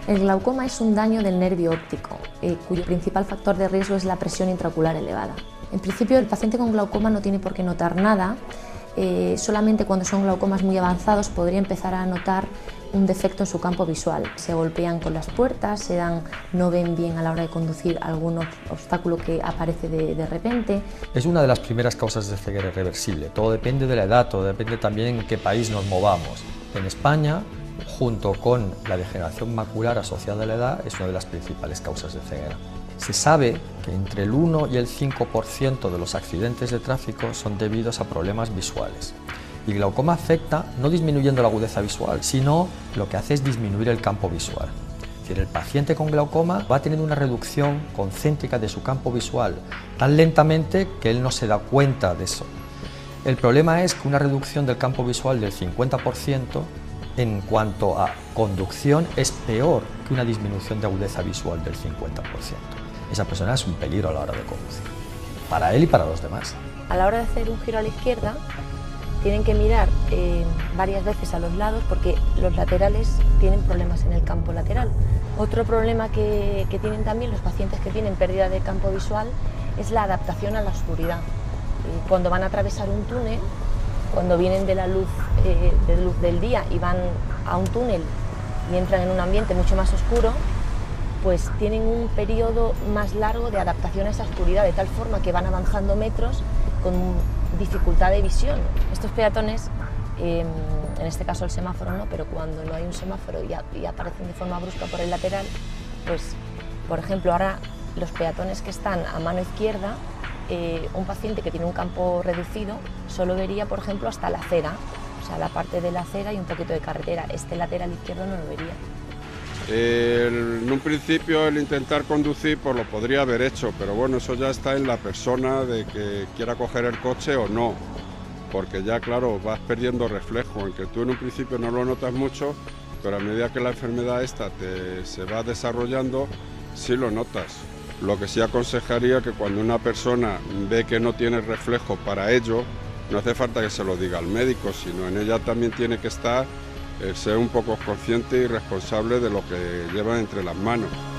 El glaucoma es un daño del nervio óptico, cuyo principal factor de riesgo es la presión intraocular elevada. En principio, el paciente con glaucoma no tiene por qué notar nada, solamente cuando son glaucomas muy avanzados podría empezar a notar un defecto en su campo visual. Se golpean con las puertas, no ven bien a la hora de conducir algún obstáculo que aparece de repente. Es una de las primeras causas de ceguera irreversible. Todo depende de la edad, todo depende también en qué país nos movamos. En España, junto con la degeneración macular asociada a la edad, es una de las principales causas de ceguera. Se sabe que entre el 1 y el 5% de los accidentes de tráfico son debidos a problemas visuales. Y el glaucoma afecta no disminuyendo la agudeza visual, sino lo que hace es disminuir el campo visual. Es decir, el paciente con glaucoma va a tener una reducción concéntrica de su campo visual tan lentamente que él no se da cuenta de eso. El problema es que una reducción del campo visual del 50% en cuanto a conducción es peor que una disminución de agudeza visual del 50%. Esa persona es un peligro a la hora de conducir, para él y para los demás. A la hora de hacer un giro a la izquierda, tienen que mirar varias veces a los lados porque los laterales tienen problemas en el campo lateral. Otro problema que tienen también los pacientes que tienen pérdida de campo visual es la adaptación a la oscuridad. Cuando van a atravesar un túnel, cuando vienen de la luz del día y van a un túnel y entran en un ambiente mucho más oscuro, pues tienen un periodo más largo de adaptación a esa oscuridad, de tal forma que van avanzando metros con dificultad de visión. Estos peatones, en este caso el semáforo no, pero cuando no hay un semáforo y aparecen de forma brusca por el lateral, pues por ejemplo ahora los peatones que están a mano izquierda, un paciente que tiene un campo reducido solo vería por ejemplo hasta la acera, o sea la parte de la acera y un poquito de carretera, este lateral izquierdo no lo vería. En un principio el intentar conducir pues lo podría haber hecho, pero bueno, eso ya está en la persona de que quiera coger el coche o no, porque ya claro, vas perdiendo reflejo, aunque tú en un principio no lo notas mucho, pero a medida que la enfermedad esta se va desarrollando, sí lo notas. Lo que sí aconsejaría que cuando una persona ve que no tiene reflejo para ello, no hace falta que se lo diga al médico, sino en ella también tiene que estar ser un poco consciente y responsable de lo que lleva entre las manos.